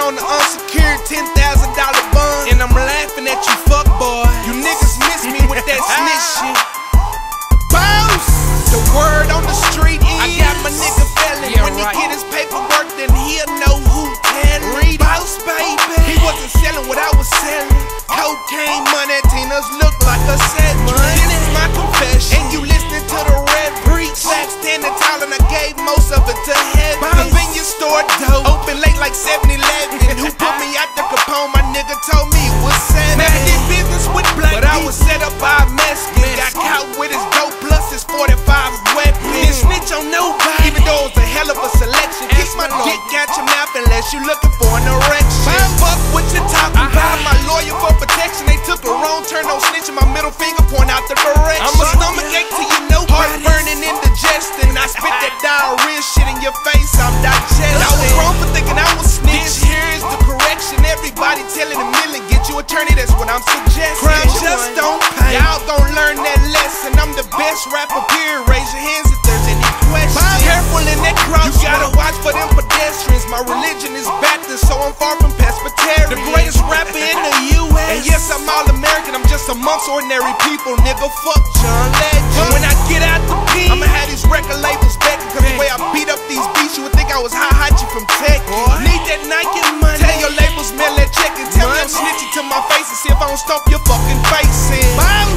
on the unsecured $10,000 bond, and I'm laughing at you fuckboy. You niggas miss me with that snitch shit. Boss! The word on the street is I got my nigga felon. When he get his paperwork, then he'll know who tellin'. Boss, baby. He wasn't selling what I was selling. Cocaine money, Tina's look like a set. This is my confession, and you listening to the Red Breach. Back standing tall, and I gave most of it to heaven. Convenience store dope, open late like 7-Eleven. Who put me out the Capone? My nigga told me it was 7. Man, I did business with Black, but I was set up by a Mexican. Got caught with his dope plus his 45 weapon. Didn't snitch on nobody, even though it was a hell of a selection. Kiss my dick out your mouth unless you looking for an erection. Fuck what you talking about. My lawyer for protection, they took a wrong turn on snitching. My middle finger point out the direction. I'm a stomach ache till you know heart burning, indigestion. I spit that diarrhea shit in your face, I'm digesting. I was wrong for thinking I was snitch. Here is the correction. Everybody telling a million, get you attorney, that's what I'm suggesting. Crime just don't pay. Y'all gon' learn that lesson. I'm the best rapper, period. Raise your hands if there's any questions. Careful in that crossroad. You gotta watch for them pedestrians. My religion is Baptist, so I'm far from Presbyterian. The greatest rapper in the U.S. And yes, I'm all American. I'm just amongst ordinary people, nigga. Fuck John Legend. When I get out the pen, I'ma have these record labels begging. Cause the way I beat up these beats, you would think I was Hachi from Tech. Need that Nike money. Tell your labels, mail that check, and tell me I'm snitching to my face and see if I don't stomp your fucking face in.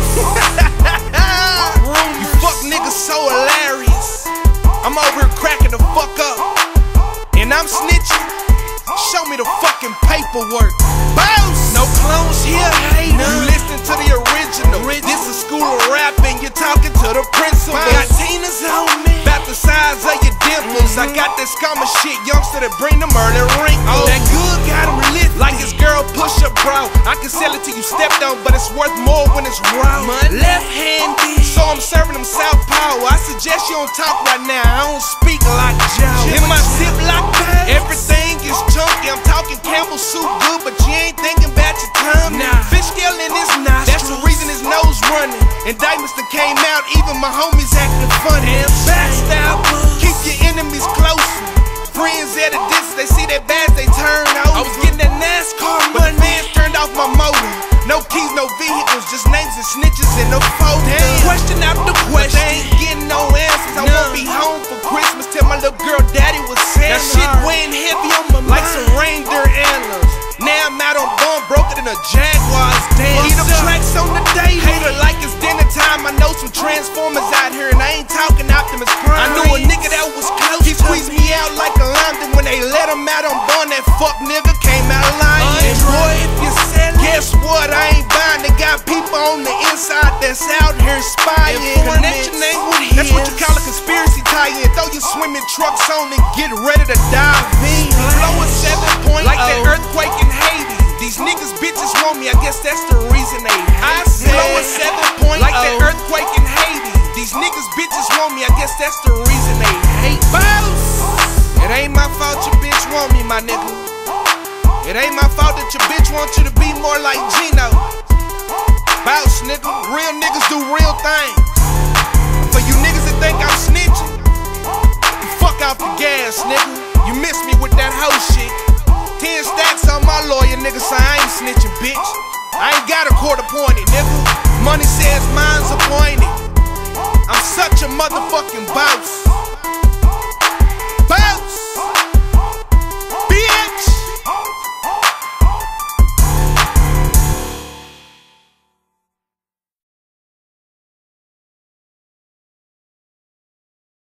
You fuck niggas so hilarious. I'm over here cracking the fuck up, and I'm snitching. Show me the fucking paperwork. Boss! No clones here, hey. You listen to the original. This is school of rapping. You're talking to the principal. Got Tina's on me, about the size of your dimples. I got that scummer shit, youngster that bring them early wrinkles. That good got him lit like his girl push up, bro. I can sell it till you stepped on, but it's worth more when it's raw. Left-handed, so I'm serving them southpaw. I suggest you don't talk right now. I don't speak like Joe. In my Ziploc bag, everything is chunky. I'm talking Campbell soup good, but you ain't thinking about your tummy. Fish scale in his nostrils, that's the reason his nose running. Indictments that came out, even my homies acting funny. Backstabbers, keep your enemies closer. Friends at a distance, they see that badge, they turn over. I was getting that NASCAR money, but the fans turned off my motor. No keys, no vehicles, just names and snitches in the photo. Question after question, they ain't getting no answers. I won't be home for Christmas till my little girl daddy was Santa. That shit weighing heavy on my mind, like some reindeer antlers. Now I'm out on bone, broken in a Jaguar's dance. Eat them tracks on the day, hater like it's dinner time. I know some Transformers out here, and I ain't talking Optimus Prime. I knew a nigga that was close. He squeezed me out like a London. When they let him out on bond, that fuck nigga came out lying. And boy, if you sell it, guess what? I ain't buying. They got people on the inside that's out here spying. Connection ain't what he That's what you call a conspiracy tie-in. Throw your swimming trucks on and get ready to dive in. Blow a 7 point like that earthquake in Haiti. These niggas bitches want me, I guess that's the reason they hate. I said blow a 7 point like that earthquake in Haiti. These niggas bitches want me, I guess that's the reason they hate. Boss! It ain't my fault your bitch want me, my nigga. It ain't my fault that your bitch wants you to be more like Gino. Boss, nigga. Real niggas do real things. For you niggas that think I'm snitching, you fuck off the gas, nigga. You miss me with that hoe shit. 10 stacks on my lawyer, nigga, so I ain't snitching, bitch. I ain't got a court appointed, nigga. Money says mine's appointed. I'm such a motherfucking boss.